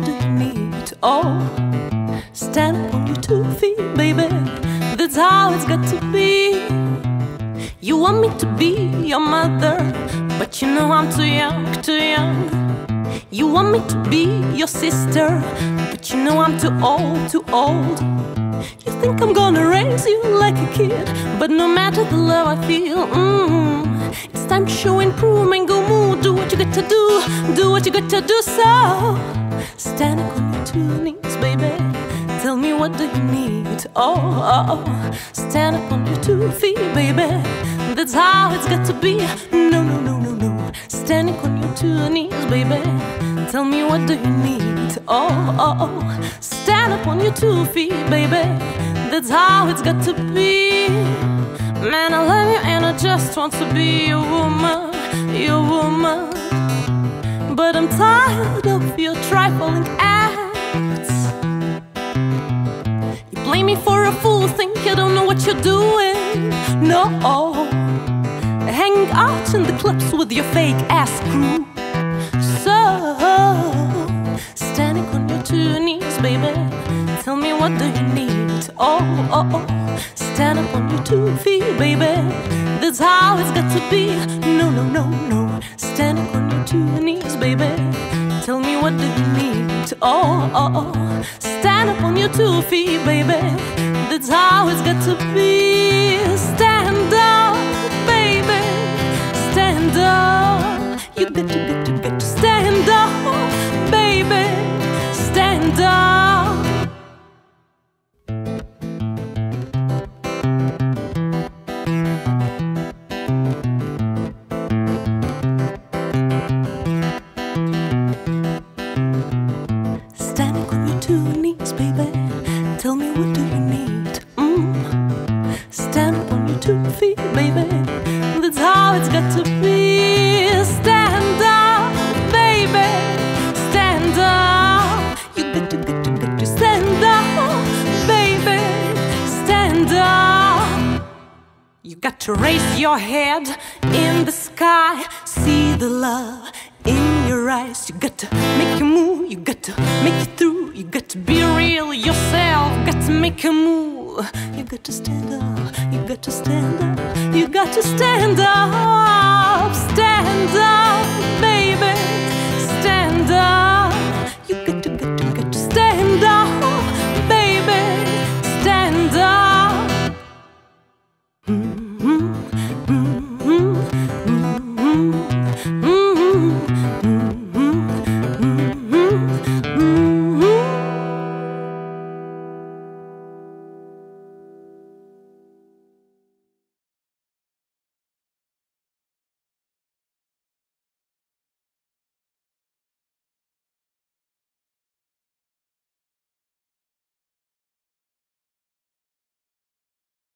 what do you need? Oh, stand up on your 2 feet, baby. That's how it's got to be. You want me to be your mother, but you know I'm too young, too young. You want me to be your sister, but you know I'm too old, too old. You think I'm gonna raise you like a kid, but no matter the love I feel, it's time to show and prove and go move. Do what you got to do what you got to do. So stand up on your 2 knees, baby. Tell me what do you need? Oh, stand up on your 2 feet, baby. That's how it's got to be. No, no, no, no, no. Standing on your 2 knees, baby. Tell me what do you need? Oh, stand up on your 2 feet, baby. That's how it's got to be. Man, I love you and I just want to be your woman, your woman. But I'm tired of your trifling acts. You blame me for a fool, think you don't know what you're doing. No, hanging out in the clubs with your fake ass crew. So standing on your 2 knees, baby. Tell me what do you need? Oh, stand up on your 2 feet, baby. That's how it's got to be. No, no, no, no. Standing on your 2 knees, baby. Tell me what do you need? Oh, stand up on your 2 feet, baby. That's how it's got to be. Stand up, baby. Stand up. You got to stand up, baby. Stand up. Standing on your 2 knees, baby. Tell me what do you need? Stand up on your 2 feet, baby. That's how it's got to be. Stand up, baby. Stand up. You got to stand up, baby. Stand up. You got to raise your head in the sky. See the love in your eyes. You got to make a move. You got to make it through. You got to be real yourself. Got to make a move. You got to stand up. You got to stand up. You got to stand up. Stand up.